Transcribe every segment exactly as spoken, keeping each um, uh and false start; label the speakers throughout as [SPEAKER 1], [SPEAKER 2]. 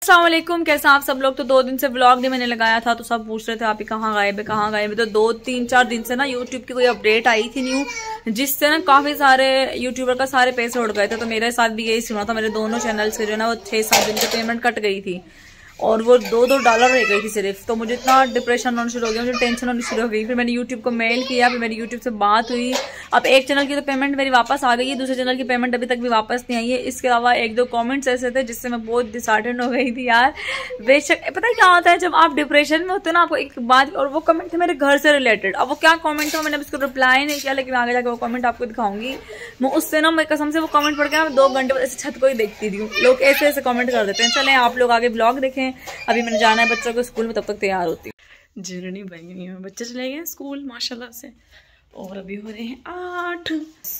[SPEAKER 1] अस्सलाम वालेकुम, कैसा आप सब लोग। तो दो दिन से व्लॉग नहीं मैंने लगाया था, तो सब पूछ रहे थे आप ही कहाँ गायब है कहाँ गायब है। तो दो तीन चार दिन से ना यूट्यूब की कोई अपडेट आई थी न्यू, जिससे ना काफी सारे यूट्यूबर का सारे पैसे उड़ गए थे। तो मेरे साथ भी यही सुना था, मेरे दोनों चैनल्स के जो है ना वो छह सात दिन की पेमेंट कट गई थी और वो दो दो डॉलर रह गई थी सिर्फ। तो मुझे इतना डिप्रेशन होना शुरू हो गया, मुझे टेंशन होनी शुरू हो गई। फिर मैंने यूट्यूब को मेल किया, फिर मेरी यूट्यूब से बात हुई। अब एक चैनल की तो पेमेंट मेरी वापस आ गई है, दूसरे चैनल की पेमेंट अभी तक भी वापस नहीं आई है। इसके अलावा एक दो कमेंट्स ऐसे थे जिससे मैं बहुत डिसहार्टेंड हो गई थी यार। बेशक पता है क्या होता है, जब आप डिप्रेशन में होते हो ना, आपको एक बात, और वो कमेंट थे मेरे घर से रिलेटेड। अब वो क्या कमेंट था मैंने उसको रिप्लाई नहीं किया, लेकिन आगे जाकर वो कमेंट आपको दिखाऊंगी मैं। उससे ना मैं कसम से वो कमेंट पढ़ के ना दो घंटे ऐसे छत को ही देखती थी। लोग ऐसे ऐसे कमेंट कर देते हैं। चले आप लोग आगे ब्लॉग देखें। अभी मैंने जाना है बच्चों को स्कूल में, तब तक तैयार होती हूँ। जर्नी बन गई है, बच्चे चले गए स्कूल माशाल्लाह से, और अभी हो रहे हैं आठ।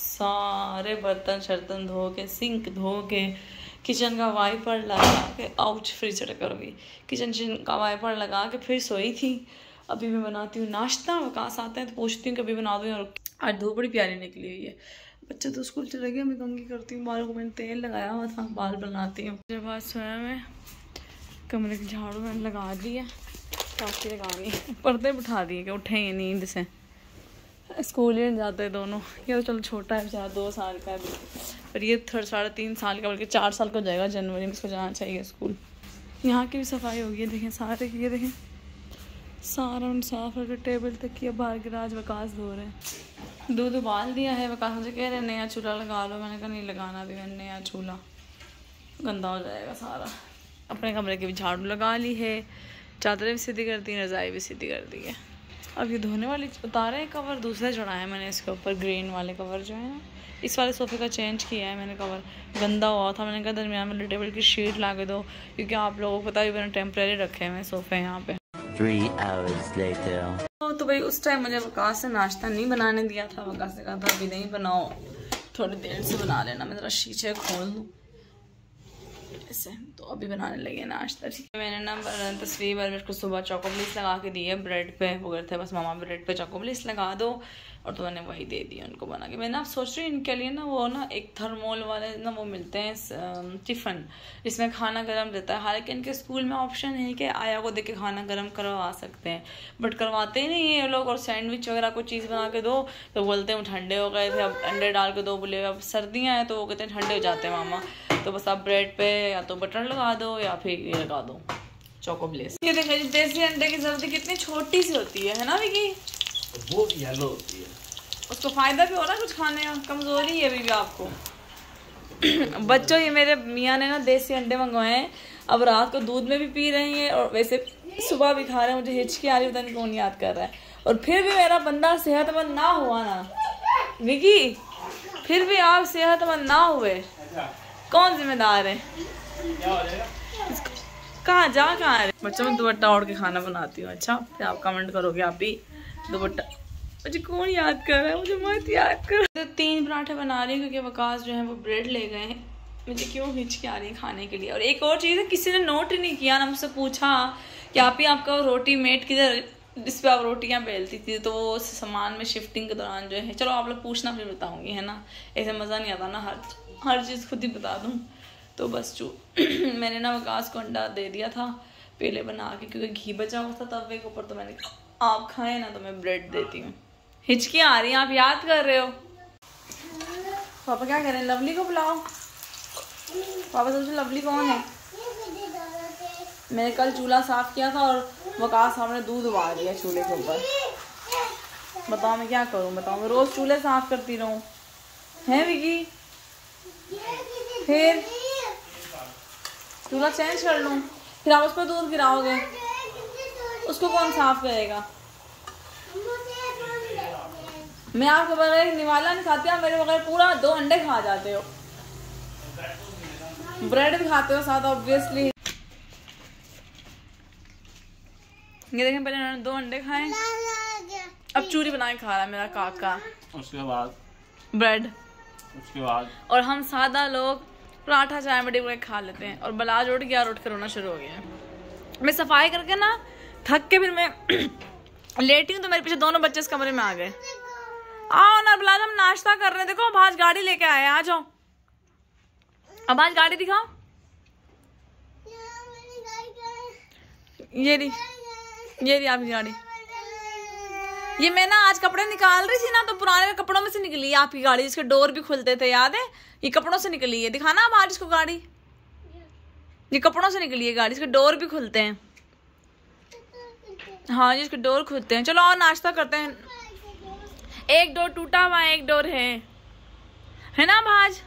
[SPEAKER 1] सारे बर्तन शर्तन धो के, सिंक धो के, किचन का वाइपर लगा के, आउच फ्रिज करोगी, किचन का वाइपर लगा के फिर सोई थी। अभी मैं बनाती हूँ नाश्ता। वकास आते हैं तो पूछती हूँ कभी बना दूँ। और आज धूप बड़ी प्यारी निकली हुई है। बच्चे तो स्कूल चले गए, मैं कंघी करती हूँ। बालों को मैंने तेल लगाया हुआ था, बाल बनाती हूँ। जब आज सोया मैं कमरे की झाड़ू मैंने लगा दी है, टाँकी लगानी, पर्दे बिठा दिए कि उठे ही नींद से। स्कूल ही नहीं जाते दोनों। ये तो चलो छोटा है बेचारा, दो साल का है, पर ये थोड़ा साढ़े तीन साल का, बल्कि चार साल का हो जाएगा जनवरी में, इसको जाना चाहिए स्कूल। यहाँ की भी सफाई होगी है, देखें सारे की, ये देखें सारा उन साफ करके टेबल तक किया। बाहर के राज वकास धो रहे हैं। दूध उबाल दिया है। वकास मुझे कह रहे नया चूल्हा लगा लो, मैंने कहा नहीं लगाना भी, मैंने नया चूल्हा गंदा हो जाएगा सारा। अपने कमरे की भी झाड़ू लगा ली है, चादरें भी सीधी कर दी, रज़ाई भी सीधी कर दी है। अब ये धोने वाली उतारे हैं कवर, दूसरा चढ़ाया है मैंने इसके ऊपर, ग्रीन वाले कवर जो है ना। इस वाले सोफ़े का चेंज किया है मैंने, कवर गंदा हुआ था। मैंने कहा दरमियान वाले टेबल की शीट ला के दो, क्योंकि आप लोगों को पता है मैंने टेम्परेरी रखे हैं सोफ़े यहाँ पे। Three hours later. तो भाई उस टाइम मुझे वकास से नाश्ता नहीं बनाने दिया था। वकास ने कहा था अभी नहीं बनाओ, थोड़ी देर से बना लेना। मैं ज़रा शीशे खोल दूँ ऐसे, तो अभी बनाने लगे नाश्ता। ठीक है, मैंने ना तस्वीर और मेरे को सुबह चॉकोब्लिस लगा के दी है ब्रेड पे। वो कहते हैं बस मामा ब्रेड पे चॉकोब्लिस लगा दो, और तो मैंने वही दे दी उनको बना के। मैं ना सोच रही हूँ इनके लिए ना वो ना एक थर्मोल वाले ना वो मिलते हैं टिफ़िन, जिसमें खाना गर्म रहता है। हालांकि इनके स्कूल में ऑप्शन है कि आया को देख के खाना गर्म करवा सकते हैं, बट करवाते ही नहीं है ये लोग। और सैंडविच वगैरह कोई चीज़ बना के दो तो बोलते हैं ठंडे हो गए थे, अब अंडे डाल के दो, बोले अब सर्दियाँ हैं तो वो कहते हैं ठंडे हो जाते हैं मामा। तो बस आप ब्रेड पे या तो बटर लगा दो या फिर ये लगा दो चॉकोब्लिस। ये देखिए देसी अंडे की जल्दी कितनी छोटी सी होती है, है ना विकी?
[SPEAKER 2] वो येलो होती है,
[SPEAKER 1] उसको फायदा भी हो रहा है कुछ खाने का, कमजोरी है अभी भी आपको। बच्चों ये मेरे मियाँ ने ना देसी अंडे मंगवाए हैं, अब रात को दूध में भी पी रही हैं और वैसे सुबह भी खा रहे हैं। मुझे हिचकी आ रही, पता नहीं कौन याद कर रहा है। और फिर भी मेरा बंदा सेहतमंद ना हुआ ना विकी, फिर भी आप सेहतमंद ना हुए, कौन जिम्मेदार है? कहाँ जा कहाँ है बच्चों? में दुपट्टा ओढ़ के खाना बनाती हूँ। अच्छा फिर आप कमेंट करोगे आप भी दुपट्टा, मुझे कौन याद कर रहा है? मुझे मत याद कर। तो तीन पराठे बना रही हूँ क्योंकि वकास जो है वो ब्रेड ले गए हैं। मुझे क्यों हिचकी आ रही है खाने के लिए। और एक और चीज़ है, किसी ने नोट ही नहीं किया ना, मुझसे पूछा कि आप ही आपका रोटी मेट किधर, जिस पे आप रोटियां बेलती थी, तो वो सामान में शिफ्टिंग के दौरान जो है, चलो आप लोग पूछना फिर बताऊंगी, है ना, ऐसे मज़ा नहीं आता ना हर हर चीज़ खुद ही बता दूँ। तो बस चू मैंने ना वकास को अंडा दे दिया था पहले बना के, क्योंकि घी बचा हुआ था तवे के ऊपर। तो मैंने कहा आप खाएं ना, तो मैं ब्रेड देती हूँ। हिचकी आ रही है, आप याद कर रहे हो? पापा क्या कह रहे हैं? लवली को बुलाओ। पापा सोचो लवली कौन है? मैंने कल चूल्हा साफ किया था और वकास साहब ने दूध उबाल दिया चूल्हे के ऊपर। बताओ मैं क्या करूं? बताओ मैं रोज चूल्हे साफ करती रहूं? है विकी? फिर चूल्हा चेंज कर लूं? फिर आप उस पर दूध गिराओगे, उसको कौन साफ करेगा? मैं आपके बगैर निवाला नहीं खाती, आप मेरे बगैर पूरा दो अंडे खा जाते हो, ब्रेड भी खाते हो साथ ऑब्वियसली। ये देखें पहले उन्होंने दो अंडे खाए, अब चूरी बना के खा रहा है मेरा काका।
[SPEAKER 2] उसके बाद
[SPEAKER 1] ब्रेड,
[SPEAKER 2] उसके बाद
[SPEAKER 1] और हम सादा लोग पराठा चाय में डिप खा लेते हैं। और बलाज उठ गया और उठ कर रोना शुरू हो गया। मैं सफाई करके ना थक के फिर मैं लेटी हूँ, तो मेरे पीछे दोनों बच्चे इस कमरे में आ गए। आओ ना बलाज, हम नाश्ता कर रहे हैं। देखो अब आज गाड़ी लेके आए, आ जाओ। अब आज गाड़ी दिखाओ। ये रही, ये रही आपकी गाड़ी। ये मैं ना आज कपड़े निकाल रही थी ना, तो पुराने कपड़ों में से निकली है आपकी गाड़ी, जिसके डोर भी खुलते थे, याद है? ये कपड़ों से निकली है। दिखाना अब आज इसको गाड़ी। ये कपड़ों से निकली है गाड़ी, इसके डोर भी खुलते हैं। हाँ जी, इसके डोर खुलते हैं। चलो और नाश्ता करते हैं। एक डोर टूटा हुआ है, एक डोर है, है ना भाज?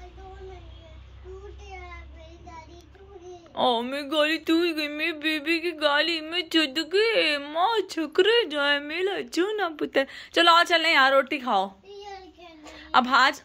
[SPEAKER 1] ओ मेरी गाली टूट गई, मेरी बेबी की गाली में छुद गई, माँ छकरे जाए मेरा चूना पुत्र। चलो और चलें यार, रोटी खाओ अब आज।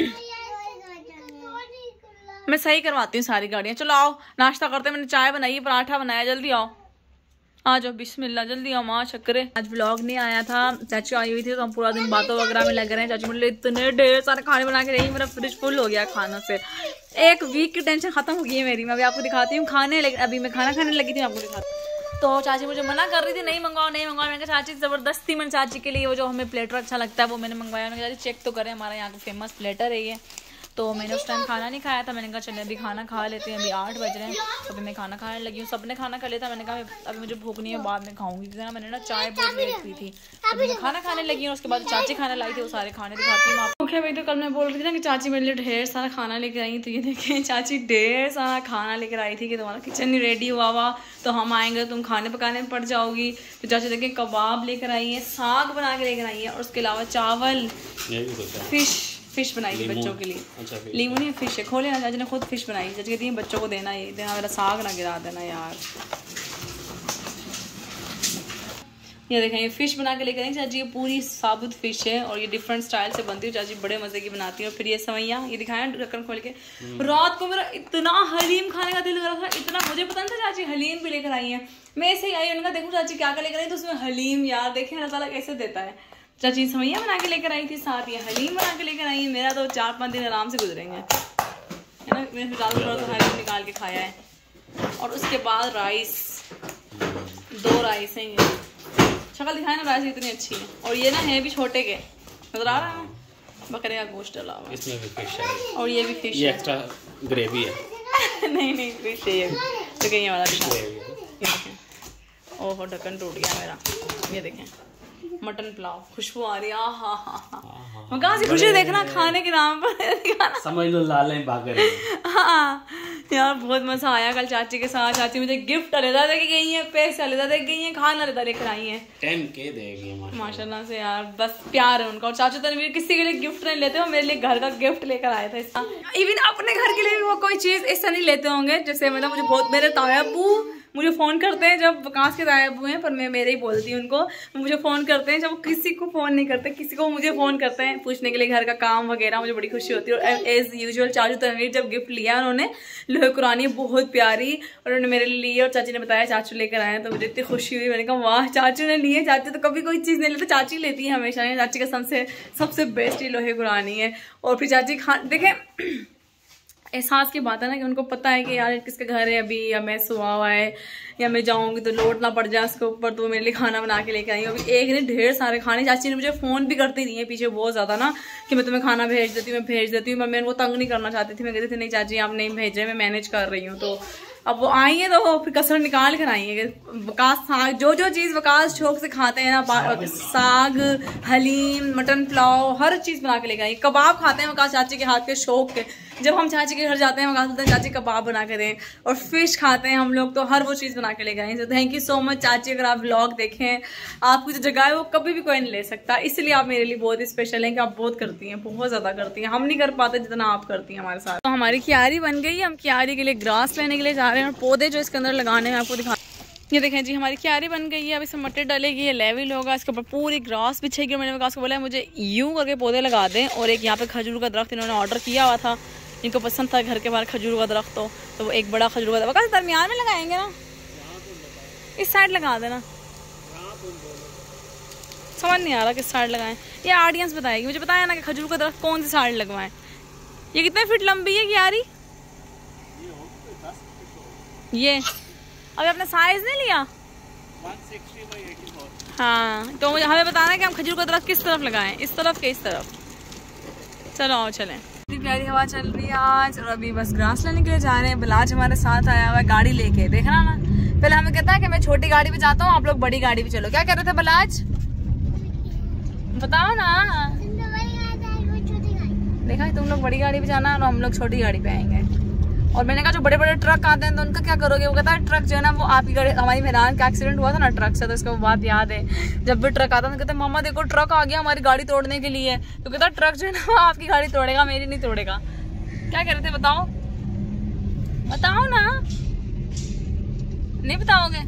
[SPEAKER 1] मैं सही करवाती हूँ सारी गाड़ियाँ। चलो आओ नाश्ता करते हैं। मैंने चाय बनाई है, पराठा बनाया, जल्दी आओ आ जाओ, बिस्मिल्लाह, जल्दी आओ माँ शक्करे। आज व्लॉग नहीं आया था, चाची आई हुई थी तो हम पूरा दिन बातों वगैरह में लगे रहे। चाची बोले इतने ढेर सारे खाने बना के रही, मेरा फ्रिज फुल हो गया खाना से। एक वीक की टेंशन खत्म हो गई है मेरी। मैं अभी आपको दिखाती हूँ खाने, लेकिन अभी मैं खाना खाने लगी थी, आपको दिखाती। तो चाची मुझे मना कर रही थी, नहीं मंगवाओ नहीं मंगवाओ। मैंने कहा चाची जबरदस्ती मैंने चाची के लिए वो जो हमें प्लेटर अच्छा लगता है वो मैंने मंगवाया। मैंने कहा चेक तो करें, हमारा यहाँ का फेमस प्लेटर है ये। तो मैंने उस टाइम खाना नहीं खाया था, मैंने कहा चले अभी खाना खा लेते हैं। अभी आठ बज रहे हैं तो अभी मैं खाना खाने लगी हूँ। सबने खाना खा लिया था, मैंने कहा अभी मुझे भूख नहीं है, बाद में खाऊंगी। ना मैंने ना चाय बहुत लेट पी थी, अभी मैं खाना खाने लगी हूँ। उसके बाद चाची खाना लाई थी, वो सारे खाने दिखाती हूँ आपको। भाई तो कल मैं बोल रही थी ना कि चाची मेरे लिए ढेर सारा खाना लेकर आई, तो ये देखें चाची ढेर सारा खाना लेकर आई थी कि तुम्हारा किचन नहीं रेडी हुआ हुआ तो हम आएंगे, तुम खाने पकाने में पड़ जाओगी। तो चाची देखें कबाब लेकर आई है, साग बना के लेकर आई है, और उसके अलावा चावल, फिश फिश बनाई थी बच्चों के लिए। अच्छा, लीमू नहीं, फिश है। खोले ना, चाची ने खुद फिश बनाई। चाची कहती है बच्चों को देना, ये देना, मेरा साग ना गिरा देना यार। ये देखें ये फिश बना के लेकर आई चाची, ये पूरी साबुत फिश है और ये डिफरेंट स्टाइल से बनती है। चाची बड़े मजे की बनाती है। और फिर ये सवैयाँ, ये दिखाया ढक्कन खोल के। रात को मेरा इतना हलीम खाने का दिल कर रहा था, इतना, मुझे पता नहीं था चाची हलीम भी लेकर आई है। मैं ऐसे ही आई, उनका देखूँ चाची क्या क्या लेकर आई, तो उसमें हलीम, यार देखें अल्लाह ताला कैसे देता है। चाची सवैयाँ बना के लेकर आई थी, साथ ये हलीम बना के लेकर आई है। मेरा तो चार पाँच दिन आराम से गुजरेंगे, है ना। मैंने फिलहाल थोड़ा सा हलीम निकाल के खाया है। और उसके बाद राइस, दो राइस हैं। ये शक्ल दिखाए ना, राइस इतनी अच्छी है। और ये ना है भी छोटे के, नजर आ रहा है, बकरे का गोश्त डाला हुआ, इसमें भी फिश है और ये भी फिश, ये एक्स्ट्रा ग्रेवी है। नहीं नहीं फिश है ये, तो कहीं वाला दिखा। ओहो ढक्कन टूट गया मेरा। ये देखें मटन पुलाव, खुशबू आ रही है। हा हा हा, कहाँ से खुशी देखना खाने के नाम पर
[SPEAKER 2] समझ लो लाल भाग रहे।
[SPEAKER 1] हाँ यार बहुत मजा आया कल चाची के साथ। चाची मुझे गिफ्ट लेता दे गई है, पैसे लेता दे गई है, खाना लेता लेकर आई है।
[SPEAKER 2] टेन के देगी
[SPEAKER 1] माशाल्लाह से यार, बस प्यार है उनका। और चाचू तनवीर किसी के लिए गिफ्ट नहीं लेते हो, मेरे लिए घर का गिफ्ट लेकर आया था इसका। इवन अपने घर के लिए भी वो कोई चीज ऐसा नहीं लेते होंगे जैसे, मतलब मुझे बहुत, मेरे ताया अब्बू मुझे फ़ोन करते हैं जब वकास के ताया अब्बू हैं, पर मैं मेरे ही बोलती हूँ उनको, मुझे फ़ोन करते हैं जब वो किसी को फ़ोन नहीं करते, किसी को मुझे फ़ोन करते हैं पूछने के लिए घर का काम वगैरह, मुझे बड़ी खुशी होती है। और एज़ यूजुअल चाचू तनवीर जब गिफ्ट लिया उन्होंने लोहे कुरानी बहुत प्यारी, और उन्होंने मेरे लिए ली और चाची ने बताया चाचू लेकर आए, तो मुझे इतनी खुशी हुई। मैंने कहा वाह चाचू ने लिए, चाचू तो कभी कोई चीज़ नहीं लेते, चाची लेती है हमेशा। चाची का सबसे सबसे बेस्ट ये लोहे कुरानी है। और फिर चाची खा देखें एहसास की बात है ना कि उनको पता है कि यार किसके घर है अभी, या मैं सुहा हुआ है, या मैं जाऊंगी तो लोट ना पड़ जाए उसके ऊपर, तो मेरे लिए खाना बना के लेके आई। अभी एक ने ढेर सारे खाने, चाची ने मुझे फ़ोन भी करती रही है पीछे बहुत ज़्यादा ना कि मैं तुम्हें खाना भेज देती हूँ, मैं भेज देती हूँ। मैं वो तंग नहीं करना चाहती थी, मैं कहती थी नहीं चाची आप नहीं भेजे, मैं मैनेज कर रही हूँ। तो अब वो आई है तो फिर कसर निकाल कर आई है। वकास साग, जो जो चीज़ वकास शौक से खाते हैं ना, साग, हलीम, मटन पुलाव, हर चीज़ बना के लेकर आई। कबाब खाते हैं वकास चाची के हाथ के शौक के, जब हम चाची के घर जाते हैं वकास बोलते हैं चाची कबाब बना के दें। और फिश खाते हैं हम लोग, तो हर वो चीज़ बना के लेकर आई। तो थैंक यू सो मच चाची। अगर आप व्लॉग देखें, आपकी जो जगह है वो कभी भी कोई नहीं ले सकता, इसलिए आप मेरे लिए बहुत स्पेशल हैं कि आप बहुत करती हैं, बहुत ज़्यादा करती हैं। हम नहीं कर पाते जितना आप करती हैं हमारे साथ। तो हमारी क्यारी बन गई, हम क्यारी के लिए ग्रास लेने के लिए जा रहे हैं और पौधे जो इसके अंदर लगाने हैं आपको दिखा। ये देखें जी हमारी क्यारी बन गई है, अब इसमें मटर डालेगी, ये लेवल होगा, इसके ऊपर पूरी ग्रास बिछेगी। मैंने वकास को बोला है मुझे यूं करके पौधे लगा दें। और एक यहाँ पे खजूर का दरख्त इन्होंने ऑर्डर किया हुआ था, इनको पसंद था घर के बाहर खजूर का दरख्त, तो, तो वो एक बड़ा खजूर का दरख्त दरमियान में लगाएंगे ना, इस साइड लगा देना। समझ नहीं आ रहा किस साइड लगाएं, ये ऑडियंस बताएगी। मुझे बताया ना कि खजूर का दरख्त कौन सी साइड लगवाएं। ये कितने फीट लंबी है क्यारी? ये अभी आपने साइज नहीं लिया? हाँ तो मुझे हमें बताना है कि हम खजूर का दरख्त किस तरफ लगाएं, इस तरफ के इस तरफ। चलो आओ चलें। इतनी प्यारी हवा चल रही है आज, और अभी बस ग्रास लेने के लिए जा रहे हैं। बिलाज हमारे साथ आया हुआ है गाड़ी लेके, देखना ना। पहले हमें में कहता है कि मैं छोटी गाड़ी पे जाता हूँ, आप लोग बड़ी गाड़ी पे चलो। क्या कह रहे थे बलाज, बताओ ना। देखा तुम लोग बड़ी गाड़ी पे जाना और हम लोग छोटी गाड़ी पे आएंगे। और मैंने कहा जो बड़े बड़े ट्रक आते हैं तो उनका क्या करोगे? वो कहता है ट्रक जो है ना वो आपकी गाड़ी, हमारी मेहरान का एक्सीडेंट हुआ था ना ट्रक से, तो इसको बात याद है। जब भी ट्रक आता है तो कहते हैं मामा देखो ट्रक आ गया हमारी गाड़ी तोड़ने के लिए। तो कहता है ट्रक जो है ना वो आपकी गाड़ी तोड़ेगा, मेरी नहीं तोड़ेगा। क्या कह रहे थे बताओ, बताओ ना, नहीं बताओगे?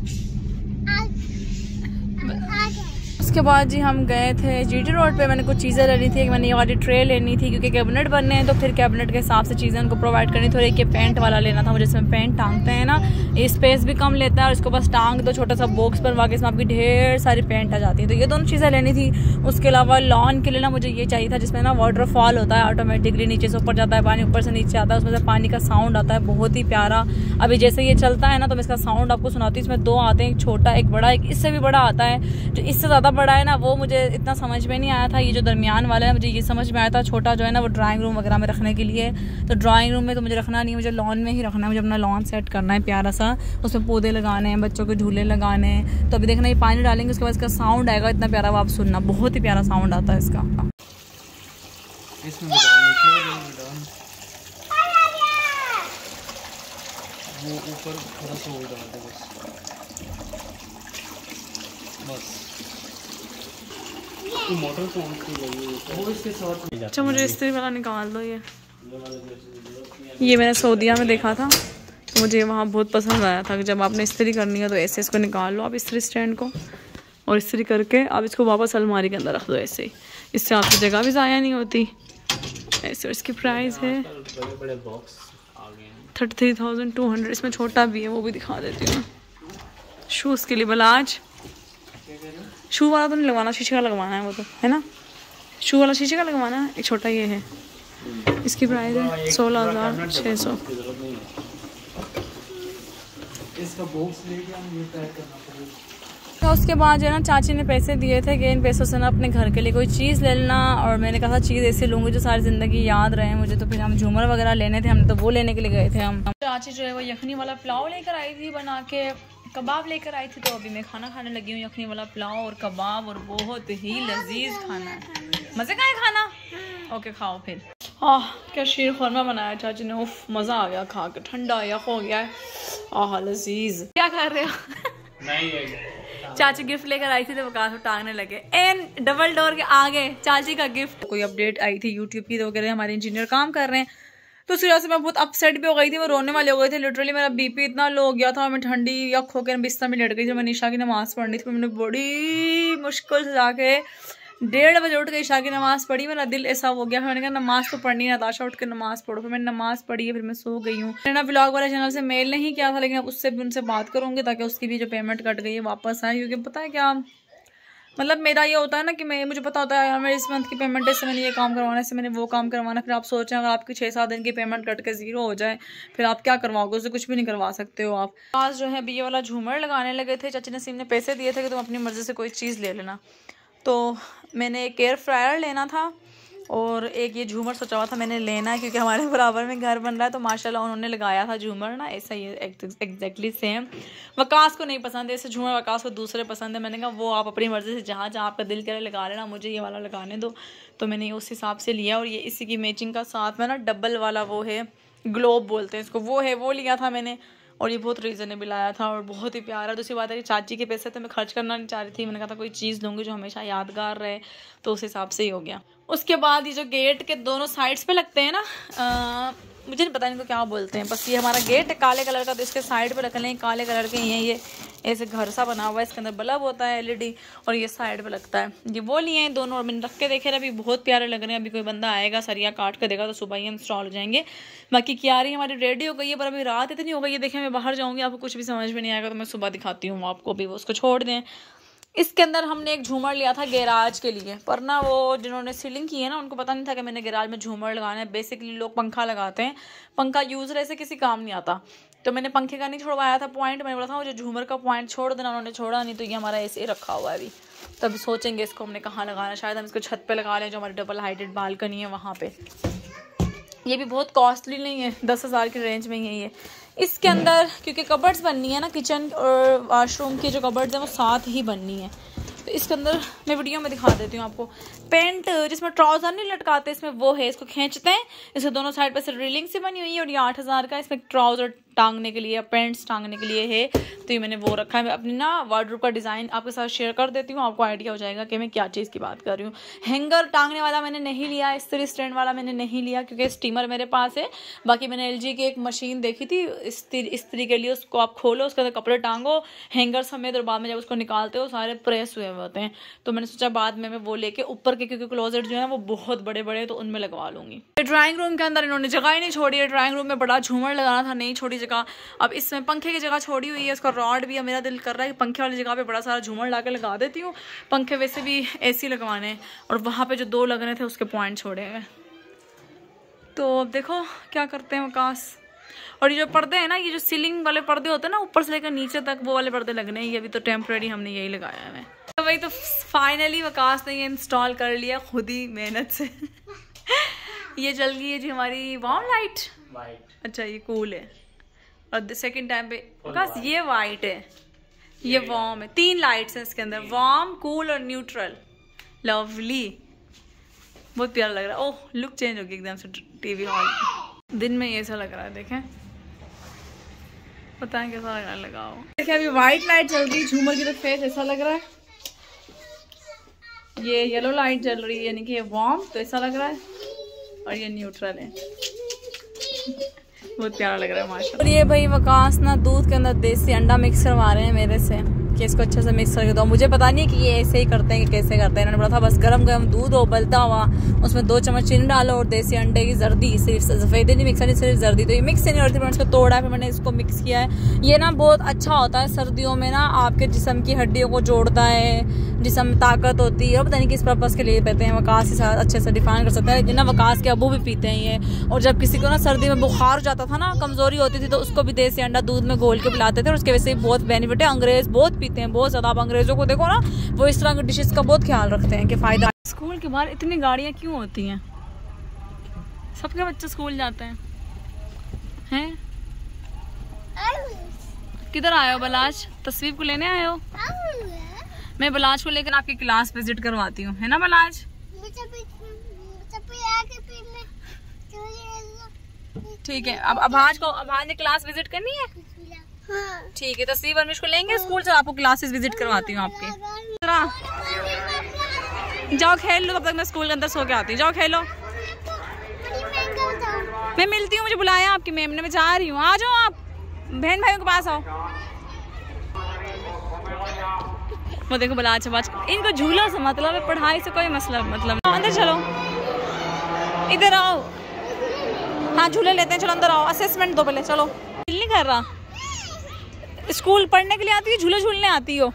[SPEAKER 1] उसके बाद जी हम गए थे जीटी रोड पे। मैंने कुछ चीज़ें लेनी थी, मैंने ये वाली ट्रे लेनी थी क्योंकि कैबिनेट बनने हैं, तो फिर कैबिनेट के हिसाब से चीज़ें उनको प्रोवाइड करनी थी। और एक ये पेंट वाला लेना था मुझे, जिसमें पेंट टांगते हैं ना, ये स्पेस भी कम लेता है और इसको बस टांग दो छोटा सा बॉक्स पर, वाकई इसमें आपकी ढेर सारी पेंट आ जाती है। तो ये दोनों चीज़ें लेनी थी। उसके अलावा लॉन के लिए ना मुझे ये चाहिए था जिसमें ना वाटरफॉल होता है, ऑटोमेटिकली नीचे से ऊपर जाता है पानी, ऊपर से नीचे आता है, उसमें से पानी का साउंड आता है बहुत ही प्यारा। अभी जैसे ये चलता है ना तो मैं इसका साउंड आपको सुनाती हूँ। इसमें दो आते हैं, एक छोटा एक बड़ा, एक इससे भी बड़ा आता है। जो इससे ज़्यादा बड़ा है ना वो मुझे इतना समझ में नहीं आया था। ये जो दरमियान वाला है मुझे ये समझ में आया था। छोटा जो है ना वो ड्राइंग रूम वगैरह में रखने के लिए, तो ड्राइंग रूम में तो मुझे रखना नहीं है, मुझे लॉन में ही रखना है। मुझे अपना लॉन सेट करना है प्यारा सा, उसमें पौधे लगाने हैं, बच्चों के झूले लगाने हैं। तो अभी देखना ये पानी डालेंगे, उसके बाद इसका साउंड आएगा इतना प्यारा, वो आप सुनना, बहुत ही प्यारा साउंड आता है इसका।
[SPEAKER 2] इसमें वो ऊपर थोड़ा सा और डाल दे बस बस तो मोटर तो ऑन की गई है वो इसके साथ।
[SPEAKER 1] अच्छा मुझे इस्त्री वाला निकाल दो। ये ये मैंने सऊदीया में देखा था, तो मुझे वहाँ बहुत पसंद आया था कि जब आपने इस्त्री करनी है तो ऐसे इसको निकाल लो आप इस्त्री स्टैंड को, और इस्त्री करके आप इसको वापस अलमारी के अंदर रख दो ऐसे ही। इससे आपकी जगह भी ज़ाया नहीं होती ऐसे। इसकी प्राइस है
[SPEAKER 2] बड़े बड़े बॉक्स आ गए हैं
[SPEAKER 1] thirty three thousand two hundred. इसमें छोटा भी है, वो भी दिखा देती हूँ। शूज़ के लिए बलाज, शू वाला तो नहीं लगवाना, शीशे का लगवाना है वो तो, है ना? शू वाला शीशे का लगवाना है। एक छोटा ये है, इसकी प्राइस है सोलह हज़ार छः सौ।
[SPEAKER 2] इसका बॉक्स लेके हम ये पैक करना पड़ेगा।
[SPEAKER 1] तो उसके बाद जो है ना चाची ने पैसे दिए थे कि इन पैसों से ना अपने घर के लिए कोई चीज़ ले लेना, और मैंने कहा था चीज़ ऐसी लूँगी जो सारी ज़िंदगी याद रहे मुझे। तो फिर हम झूमर वगैरह लेने थे, हमने तो वो लेने के लिए गए थे हम। चाची जो है वो यखनी वाला पुलाव लेकर आई थी बना के, कबाब लेकर आई थी। तो अभी मैं खाना खाने लगी हूँ, यखनी वाला पुलाव और कबाब, और बहुत ही लजीज खाना है। मज़े का है खाना? ओके खाओ फिर। आह क्या शीर खुरमा बनाया चाची ने, उफ मज़ा आ गया खा के, ठंडा यख हो गया है। आह लजीज। क्या कर रहे हो?
[SPEAKER 2] नहीं
[SPEAKER 1] चाची गिफ्ट लेकर आई थी तो वकास टांगने लगे। एन डबल डोर के आगे चाची का गिफ्ट। कोई अपडेट आई थी यूट्यूब की, तो वो कह रहे हैं हमारे इंजीनियर काम कर रहे हैं, तो उस वजह से मैं बहुत अपसेट भी हो गई थी, वो रोने वाले हो गए थे। लिटरली मेरा बीपी इतना लो हो गया था, मैं ठंडी यक होकर बिस्तर में लेट गई थी। मैं ईशा की नमाज़ पढ़नी थी, मैंने बड़ी मुश्किल से जाके डेढ़ बजे उठ के ईशा की नमाज़ पढ़ी। मेरा दिल ऐसा हो गया, मैंने कहा नमाज़ तो पढ़नी है, नाताशा उठ के नमाज़ पढ़ो। फिर मैंने नमाज़ पढ़ी है, फिर मैं सो गई हूँ। मैंने ना व्लॉग वाले चैनल से मेल नहीं किया था, लेकिन अब उससे भी उनसे बात करूँगी ताकि उसकी भी जो पेमेंट कट गई है वापस आए। क्योंकि पता है क्या, मतलब मेरा ये होता है ना कि मैं मुझे पता होता है यार मेरे इस मंथ की पेमेंट है, इससे मैंने ये काम करवाना है, इससे मैंने वो काम करवाना। फिर आप सोचें अगर आपकी छः सात दिन की पेमेंट कट के ज़ीरो हो जाए, फिर आप क्या करवाओगे? उससे कुछ भी नहीं करवा सकते हो आप। आज जो है अभी ये वाला झूमर लगाने लगे थे, चाची नसीम ने पैसे दिए थे कि तुम अपनी मर्ज़ी से कोई चीज़ ले लेना। तो मैंने एक एयर फ्रायर लेना था और एक ये झूमर सोचा हुआ था मैंने लेना, क्योंकि हमारे बराबर में घर बन रहा है, तो माशाल्लाह उन्होंने लगाया था झूमर ना ऐसा ही एग्जैक्टली सेम। वकास को नहीं पसंद है ऐसे झूमर, वकास को दूसरे पसंद है। मैंने कहा वो आप अपनी मर्ज़ी से जहाँ जहाँ आपका दिल करे लगा लेना, मुझे ये वाला लगाने दो। तो मैंने ये उस हिसाब से लिया, और ये इसी की मैचिंग का साथ में ना डबल वाला वो है, ग्लोब बोलते हैं इसको, वो है, वो लिया था मैंने। और ये बहुत रीज़नेबल आया था और बहुत ही प्यारा। दूसरी बात है कि चाची के पैसे तो मैं खर्च करना नहीं चाह रही थी, मैंने कहा था कोई चीज़ लूँगी जो हमेशा यादगार रहे, तो उस हिसाब से ही हो गया। उसके बाद ये जो गेट के दोनों साइड्स पे लगते हैं ना, आ, मुझे नहीं पता इनको क्या बोलते हैं, बस ये हमारा गेट है काले कलर का, तो इसके साइड पे रख लें काले कलर के। ये ये ऐसे घर सा बना हुआ है, इसके अंदर बल्ब होता है एलईडी, और ये साइड पे लगता है। ये वो लिए हैं दोनों, और मैंने रख के देखे अभी बहुत प्यारे लग रहे हैं। अभी कोई बंदा आएगा सरिया काट के देगा तो सुबह ही इंस्टॉल हो जाएंगे। बाकी क्यारी हमारी रेडी हो गई है, पर अभी रात इतनी हो गई है, देखें मैं बाहर जाऊँगी आपको कुछ भी समझ में नहीं आएगा, तो मैं सुबह दिखाती हूँ आपको। भी वो उसको छोड़ दें। इसके अंदर हमने एक झूमर लिया था गैराज के लिए, पर ना वो जिन्होंने सीलिंग की है ना उनको पता नहीं था कि मैंने गैराज में झूमर लगाना है। बेसिकली लोग पंखा लगाते हैं, पंखा यूज़र ऐसे किसी काम नहीं आता, तो मैंने पंखे का नहीं छोड़वाया था पॉइंट। मैंने बोला था मुझे झूमर का पॉइंट छोड़ देना, उन्होंने छोड़ा नहीं, तो ये हमारा ऐसे ही रखा हुआ है अभी। तब सोचेंगे इसको हमने कहाँ लगाना, शायद हम इसको छत पे लगा लें, जो हमारी डबल हाइटेड बालकनी है वहाँ पे। ये भी बहुत कॉस्टली नहीं है, दस हज़ार की रेंज में ही है ये। इसके अंदर क्योंकि कबर्ड्स बननी है ना, किचन और वाशरूम की जो कबर्ड्स हैं वो साथ ही बननी है, तो इसके अंदर मैं वीडियो में दिखा देती हूँ आपको। पेंट जिसमें ट्राउजर नहीं लटकाते इसमें वो है, इसको खींचते हैं, इसके दोनों साइड पे से ड्रिलिंग से बनी हुई है और ये आठ हज़ार का इसमें ट्राउजर टांगने के लिए, पेंट्स टांगने के लिए है, तो ये मैंने वो रखा है। मैं अपनी ना वार्डरोब का डिज़ाइन आपके साथ शेयर कर देती हूँ, आपको आइडिया हो जाएगा कि मैं क्या चीज़ की बात कर रही हूँ। हैंगर टांगने वाला मैंने नहीं लिया, इस्त्री स्टैंड वाला मैंने नहीं लिया क्योंकि स्टीमर मेरे पास है। बाकी मैंने एल जी की एक मशीन देखी थी इस्त्री इस्त्री के लिए, उसको आप खोलो, उसके अंदर कपड़े टांगो हैंगर समेत, और बाद में जब उसको निकालते हो सारे प्रेस हुए होते हैं, तो मैंने सोचा बाद में मैं वो लेके ऊपर के, क्योंकि क्लोजेट जो है वो बहुत बड़े बड़े, तो उनमें लगवा लूंगी। ड्राइंग रूम के अंदर इन्होंने जगह ही नहीं छोड़ी है, ड्राइंग रूम में बड़ा झूमर लगाना था, नहीं छोड़ी जगह। अब इसमें पंखे की जगह छोड़ी हुई है, उसका रॉड भी है, मेरा दिल कर रहा है कि पंखे वाली जगह पे बड़ा सारा झूमर ला के लगा देती हूँ। पंखे वैसे भी एसी लगवाने, और वहाँ पे जो दो लग रहे थे उसके पॉइंट छोड़े हुए, तो अब देखो क्या करते हैं वकास। और ये जो पर्दे हैं ना, ये जो सीलिंग वाले पर्दे होते हैं ना, ऊपर से लेकर नीचे तक, वो वाले पर्दे लगने हैं, ये अभी तो टेम्प्रेरी हमने यही लगाया है। तो वही तो फाइनली वकास ने ये इंस्टॉल कर लिया खुद ही मेहनत से। ये जल गई है जी हमारी वार्म लाइट, अच्छा ये कूल है, और सेकंड टाइम पे वकास ये वाइट है, ये वार्म है, तीन लाइट्स हैं इसके अंदर, वार्म, कूल और न्यूट्रल। लवली, बहुत प्यारा लग रहा है। ओह लुक चेंज हो गई एकदम से टीवी हॉल। दिन में ऐसा लग रहा है, देखें पता है कैसा लग रहा है, लगाओ। देखिए अभी व्हाइट लाइट चल रही, झूमर की तो फेस ऐसा लग रहा है, ये येलो लाइट चल रही है यानी कि ये वार्म, तो ऐसा लग रहा है, और ये न्यूट्रल है, बहुत प्यारा लग रहा है माशाल्लाह। और ये भाई वकास ना दूध के अंदर देसी अंडा मिक्स करवा रहे हैं मेरे से कि इसको अच्छे से मिक्स करके दो। मुझे पता नहीं कि ये ऐसे ही करते हैं कि कैसे करते हैं, इन्होंने बोला था बस गरम गरम दूध उबलता हुआ, उसमें दो चम्मच चीनी डालो और देसी अंडे की जर्दी, सिर्फ सफेदी नहीं मिक्स नहीं, सिर्फ जर्दी, तो ये मिक्स नहीं होती, मैंने इसको तोड़ा है, फिर मैंने इसको मिक्स किया है। ये ना बहुत अच्छा होता है सर्दियों में ना, आपके जिस्म की हड्डियों को जोड़ता है, जिस्म में ताकत होती है, और पता नहीं किस पर्पज़ के लिए पीते हैं, वकास के साथ अच्छे से डिफाइन कर सकता है जिन्ना, वकास के अबू भी पीते हैं ये। और जब किसी को ना सर्दी में बुखार जाता था ना, कमजोरी होती थी, तो उसको भी देसी अंडा दूध में घोल के पिलाते थे, और उसके वजह से बहुत बेनिफिट है। अंग्रेज बहुत पीते हैं, बहुत ज्यादा। अंग्रेजों को देखो ना, वो इस तरह की डिशेस का बहुत ख्याल रखते हैं कि फायदा। स्कूल के बाहर इतनी गाड़ियां क्यों होती हैं? सबके बच्चे स्कूल जाते हैं हैं? किधर आए हो बलाज? तस्वीर को लेने आए हो? मैं बलाज को लेकर आपकी क्लास विजिट करवाती हूँ, है ना बलाज? ठीक है, अब अभाज को, अभाज ने क्लास विजिट करनी है, ठीक है। तस्वीर वर्मिश को लेंगे स्कूल से, आपको क्लासेस विजिट करवाती हूँ आपके। जाओ खेल लो, तब तक मैं स्कूल के अंदर सो के आती हूँ, जाओ खेलो। मैं मिलती हूँ, मुझे बुलाया आपकी मैम ने, मैं जा रही हूँ, आ जाओ आप बहन भाइयों के पास आओ। वो देखो बला चबाच, इनको झूला से मतलब है, पढ़ाई से कोई मसला मतलब। अंदर चलो, इधर आओ, हाँ झूले लेते हैं, चलो अंदर आओ, असेसमेंट दो पहले, चलो। दिल नहीं कर रहा, स्कूल पढ़ने के लिए आती हो, झूले झूलने आती हो?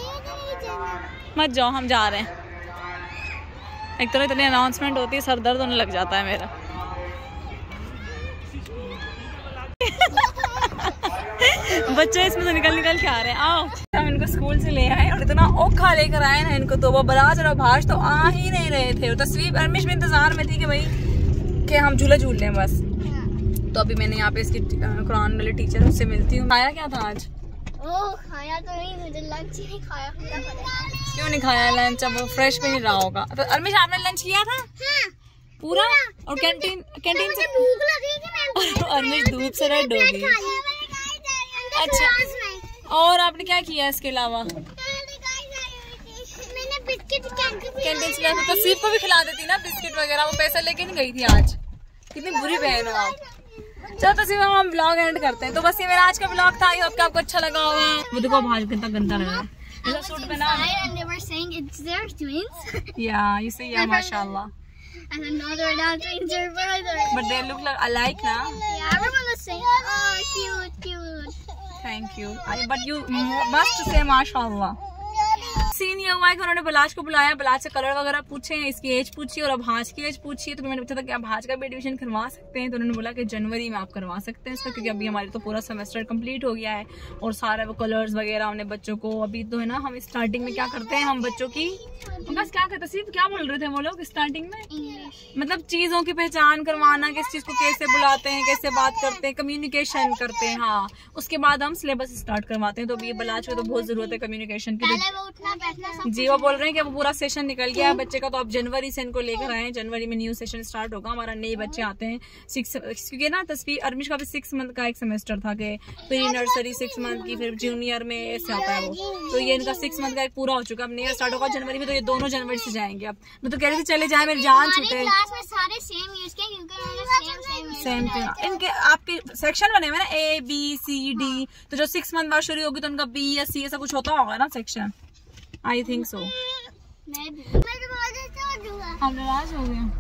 [SPEAKER 1] मत जाओ, हम जा रहे हैं। एक तरह इतनी अनाउंसमेंट होती है, सर दर्द होने लग जाता है मेरा। बच्चे इसमें से निकल निकल के आ रहे हैं, आओ। हम इनको स्कूल से ले आए और इतना औखा लेकर आए ना इनको, तो वो बराज और भाष तो आ ही नहीं रहे थे। तस्वीर अर्मिश भी इंतजार में थी कि भाई कि हम झूले झूल लें बस। तो अभी मैंने यहाँ पे इसकी कुरान वाले टीचर उससे मिलती हूँ। खाया क्या था आज?
[SPEAKER 3] ओ, खाया तो नहीं, मुझे लंच ही नहीं खाया।
[SPEAKER 1] क्यों नहीं खाया लंच? अब वो फ्रेश भी नहीं रहा होगा। तो अर्मिश आपने लंच किया था?
[SPEAKER 3] हाँ,
[SPEAKER 1] पूरा? और कैंटीन कैंटीन से
[SPEAKER 3] भूख लगी थी, मैं
[SPEAKER 1] अर्मिश धूप से रेड हो गई। अच्छा, और आपने क्या किया इसके अलावा?
[SPEAKER 3] मैंने बिस्किट
[SPEAKER 1] कैंटीन से तो तस्वीर को भी खिला देती ना बिस्किट वगैरह, वो पैसा लेके नहीं गई थी आज। कितनी बुरी बहन हो आप। चलो तस्वीर हम ब्लॉग एंड करते हैं। तो बस ये मेरा आज का ब्लॉग था, आई होप कि आपको अच्छा लगा होगा। वो देखो भाज कितना गंदा लग रहा है। ऐसा सूट पहना या you say yeah mashallah.
[SPEAKER 3] And another not twins or brother.
[SPEAKER 1] But they look like alike now.
[SPEAKER 3] Yeah, everyone is saying, oh, cute, cute.
[SPEAKER 1] Thank you. I, but you must say mashallah. Scene ये हुआ है कि उन्होंने बलाज को बुलाया, बलाज से colour वगैरह पूछे, इसकी एज पूछी और अब भाज की एज पूछी। तो मैंने पूछा था कि आप भाज का भी एडमिशन करवा सकते हैं, तो उन्होंने बोला कि जनवरी में आप करवा सकते हैं इसका, क्योंकि अभी हमारे तो पूरा सेमेस्टर कंप्लीट हो गया है और सारा वो कलर्स वगैरह हमने बच्चों को अभी तो है ना, हम स्टार्टिंग में क्या करते हैं, हम बच्चों की बस क्या कहते सिर्फ क्या बोल रहे थे वो लोग स्टार्टिंग में, मतलब चीजों की पहचान करवाना, किस चीज को कैसे बुलाते हैं, कैसे बात करते हैं, कम्युनिकेशन करते हैं। हाँ, उसके बाद हम सिलेबस स्टार्ट करवाते हैं। तो अभी बलाज को तो बहुत जरूरत है कम्युनिकेशन की। जी वो बोल रहे हैं कि अब पूरा सेशन निकल गया है बच्चे का, तो अब जनवरी से इनको लेकर आए हैं, जनवरी में न्यू सेशन स्टार्ट होगा हमारा। नए बच्चे आते हैं सिक्स, क्योंकि ना तस्वीर अर्मिश का भी सिक्स मंथ का एक सेमेस्टर था कि प्री नर्सरी सिक्स मंथ की, फिर जूनियर में ऐसे आता है वो, तो ये इनका सिक्स मंथ का एक पूरा हो चुका है। अब नया स्टार्ट होगा जनवरी में, तो ये दोनों जनवरी से जाएंगे। अब मैं तो कह रही थी चले जाए, मेरी जान छूटे। सेम इनके आपके सेक्शन बने हुए ना, ए बी सी डी, तो जो सिक्स मंथ बाद शुरू होगी तो उनका बी या सी ऐसा कुछ होता होगा ना सेक्शन, आई थिंक सो। हम नाराज हो गए,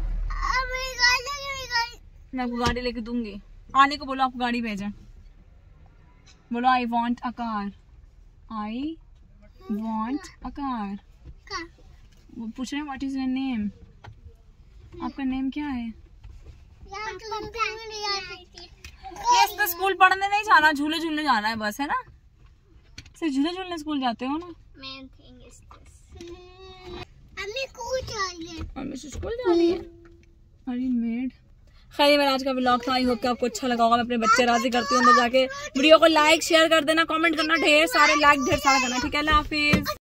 [SPEAKER 1] मैं आपको गाड़ी लेके दूंगी, आने को बोलो, आपको गाड़ी भेजें, बोलो I want a car, I want a car. वो पूछ रहे हैं व्हाट इज योर नेम, आपका नेम क्या है? यस, तो स्कूल पढ़ने नहीं जाना, झूले झूलने जाना है बस, है ना? सिर्फ झूले झूलने स्कूल जाते हो ना? अम्मी स्कूल जा रही है। अरे मेड, खैर मेरा आज का व्लॉग था, आई होप कि आपको अच्छा लगा होगा। मैं अपने बच्चे राजी करती हूँ, अंदर जाके वीडियो को लाइक शेयर कर देना, कमेंट करना, ढेर सारे लाइक ढेर सारा करना, ठीक है? अल्लाह हाफिज।